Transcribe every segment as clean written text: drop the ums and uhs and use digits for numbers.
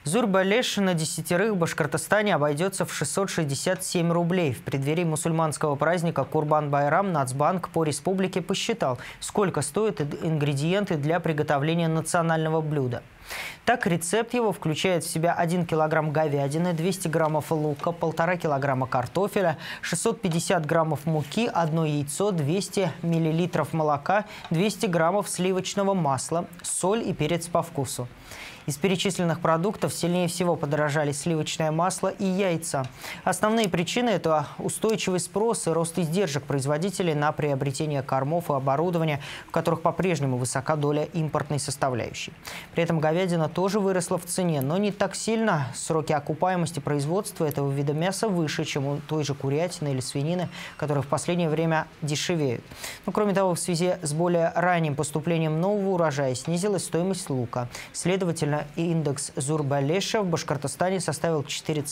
Зурбалеш на 10 в Башкортостане обойдется в 667 рублей. В преддверии мусульманского праздника Курбан-Байрам Нацбанк по республике посчитал, сколько стоят ингредиенты для приготовления национального блюда. Так, рецепт его включает в себя 1 килограмм говядины, 200 граммов лука, 1,5 килограмма картофеля, 650 граммов муки, 1 яйцо, 200 миллилитров молока, 200 граммов сливочного масла, соль и перец по вкусу. Из перечисленных продуктов сильнее всего подорожали сливочное масло и яйца. Основные причины – это устойчивый спрос и рост издержек производителей на приобретение кормов и оборудования, в которых по-прежнему высока доля импортной составляющей. При этом говядина тоже выросла в цене, но не так сильно. Сроки окупаемости производства этого вида мяса выше, чем у той же курятины или свинины, которые в последнее время дешевеют. Но, кроме того, в связи с более ранним поступлением нового урожая снизилась стоимость лука. Следовательно, индекс Зурбалеша в Башкортостане составил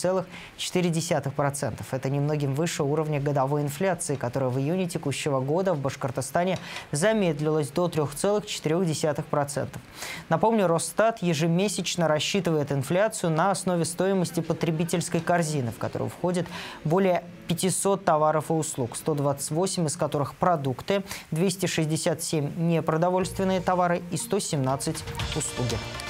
4,4%. Это немногим выше уровня годовой инфляции, которая в июне текущего года в Башкортостане замедлилась до 3,4%. Напомню, Росстат ежемесячно рассчитывает инфляцию на основе стоимости потребительской корзины, в которую входит более 500 товаров и услуг, 128 из которых продукты, 267 непродовольственные товары и 117 услуги.